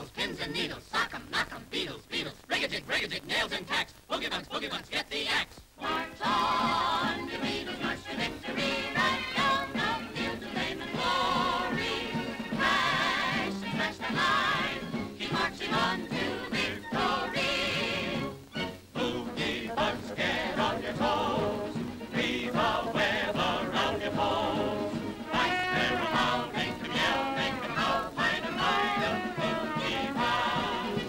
needles, pins and needles, sock 'em, knock 'em, beetles, beetles, rig-a-jig, nails and tacks, boogie bugs, get the axe. March on, you beetles, march to victory, right down the fields of fame and glory. Crash and smash the line, keep marching on to victory. Boogie bugs, get on your toes, weave a web around your poles. Right there about, make them yell, make them howl, find them boogie bugs.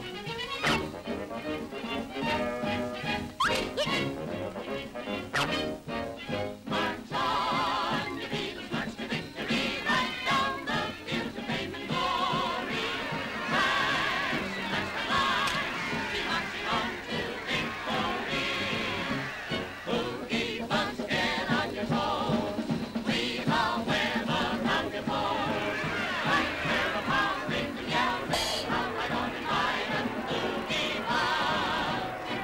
March on, you Beatles, march to victory, right down the fields of fame and glory. Crash and smash the line, keep marching on to victory. Boogie bugs, get on your toes, weave a web around your poles. Right there upon, make them yell, make them howl, right on and by them boogie bugs.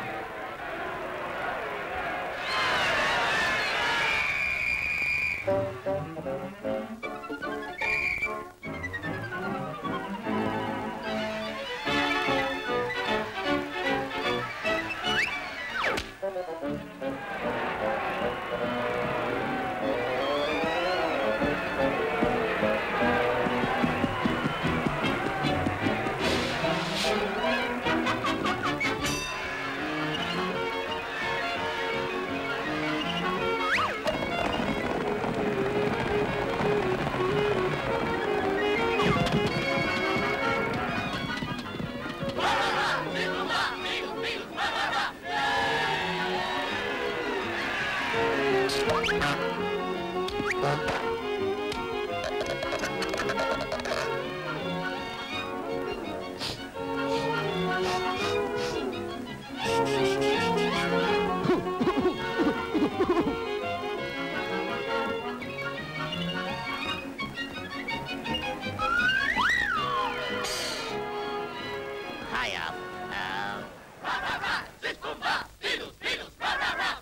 Hiya. Rah, rah, rah, ziz, boom, bah, Beatles, Beatles, rah, rah, rah.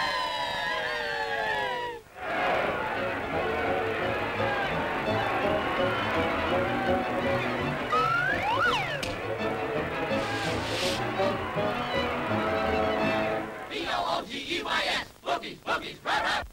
B-O-O-G-E-Y-S, boogies, boogies, rah, rah.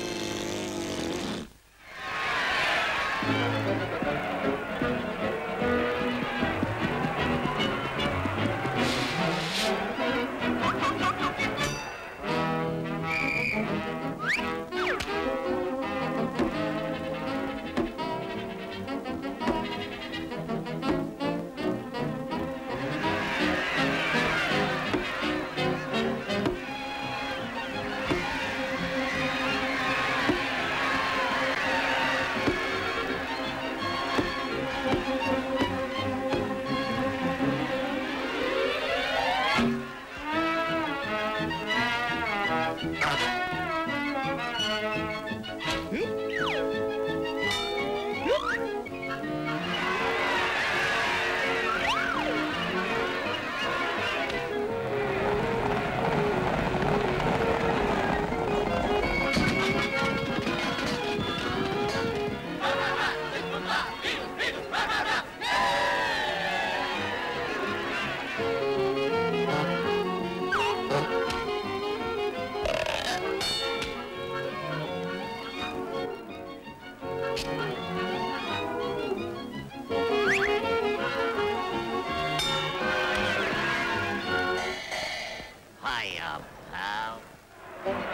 Hiya, pal.